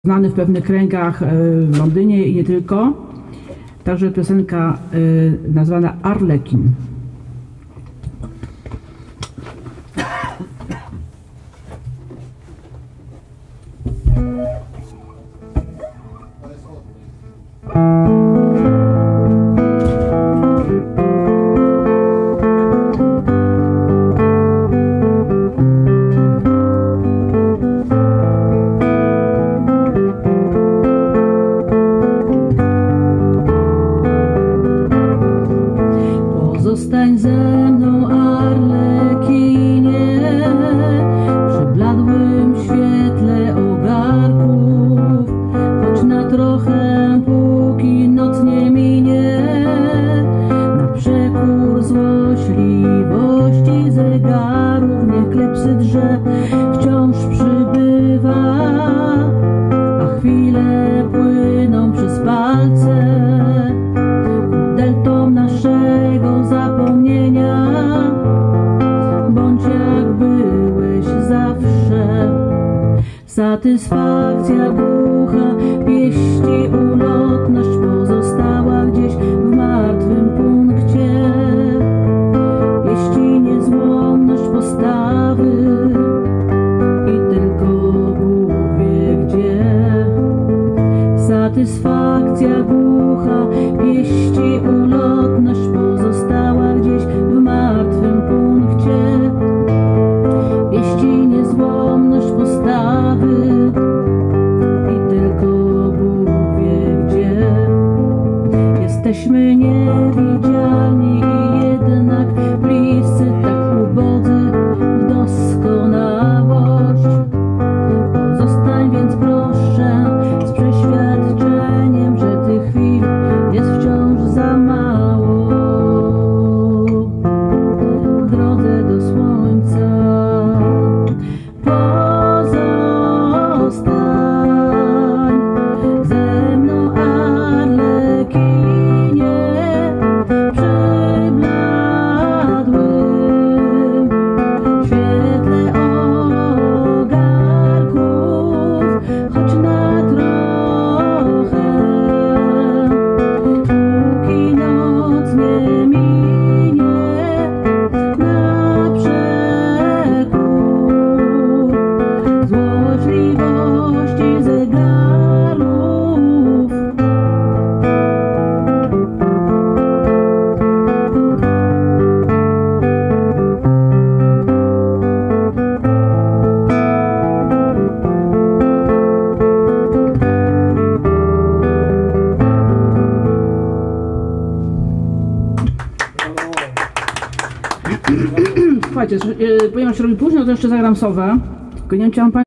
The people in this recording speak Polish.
znany w pewnych kręgach w Londynie i nie tylko. Także piosenka nazwana Arlekin. Zostań ze mną, Arlekinie, przy bladłym świetle ogarków, choć na trochę, póki noc nie minie, na przekór złośliwości zegarów, niech klepsy drze wciąż przybywa, a chwile płyną przez palce deltą naszego zapomnienia. Bądź jak byłeś zawsze. Satysfakcja głucha pieści ulotność pozostała gdzieś w martwym punkcie. Pieści niezłomność postawy i tylko Bóg wie gdzie. Satysfakcja głucha pieści ulotność pozostała gdzieś w martwym punkcie. Pieści niezłomność postawy i tylko Bóg wie gdzie. Jesteśmy niewidzialni i jednak bliscy, tak ubodzy w doskonałość. Pozostań więc proszę z przeświadczeniem, że tych chwil jest wciąż za mało w drodze do słońca. Pozostań ze mną, Arlekinie, przy bladłym świetle ogarków, choć na trochę, póki noc nie minie, na przekór złośliwości zegarów. Słuchajcie, ponieważ robi późno, to jeszcze zagram Sowę. Tylko nie wiem, czy mam